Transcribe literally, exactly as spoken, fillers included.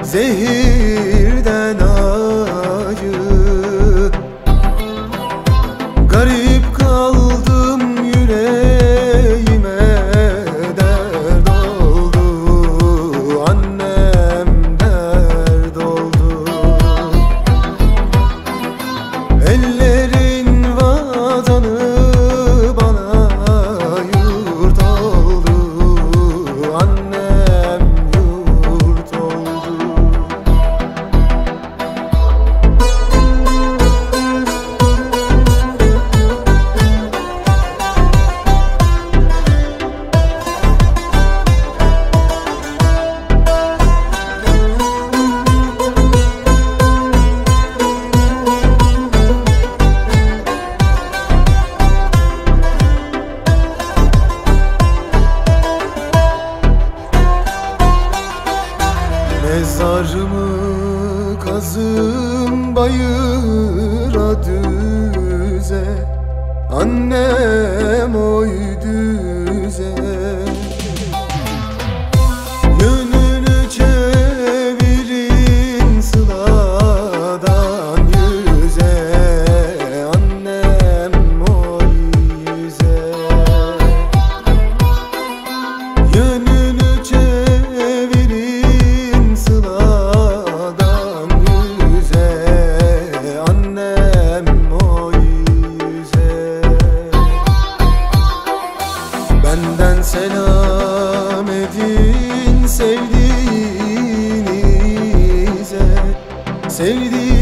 zehirden acı. Garip kaldım, yüreğime dert oldu. Annem dert oldu. Ellerin vatanı bana yurt oldu. Annem yurt oldu. Mezarımı kazın bayıra düze, annem oy düze. Yönünü çevirin sıladan yüze, annem oy yüze. Yönünü çevirin sıladan yüze, annem oy yüze. Benden selam edin sevdiğinize, sevdiğinize.